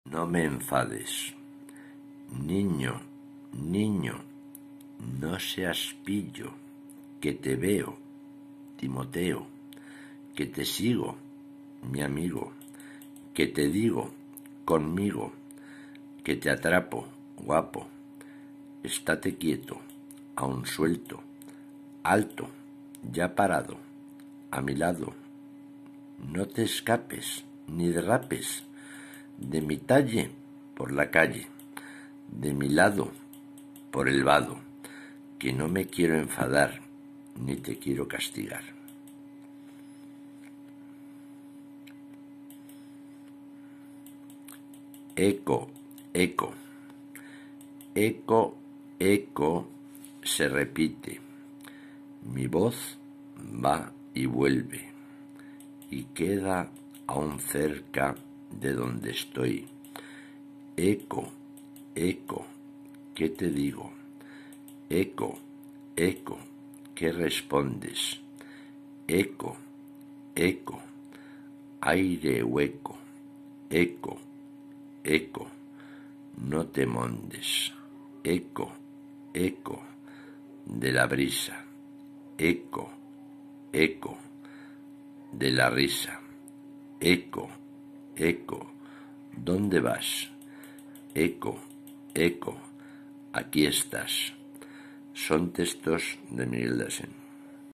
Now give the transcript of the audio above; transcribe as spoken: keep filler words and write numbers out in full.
No me enfades. Niño, niño, no seas pillo, que te veo, Timoteo, que te sigo, mi amigo, que te digo, conmigo, que te atrapo, guapo. Estate quieto, aún suelto, alto, ya parado, a mi lado. No te escapes ni derrapes, de mi talle por la calle, de mi lado por el vado, que no me quiero enfadar ni te quiero castigar. Eco, eco, eco, eco, se repite. Mi voz va y vuelve y queda aún cerca de donde estoy. Eco, eco, ¿qué te digo? Eco, eco, ¿qué respondes? Eco, eco, aire hueco. Eco, eco, no te mondes. Eco, eco, de la brisa. Eco, eco, de la risa. Eco, eco, ¿dónde vas? Eco, eco, aquí estás. Son textos de Miguel de Asens.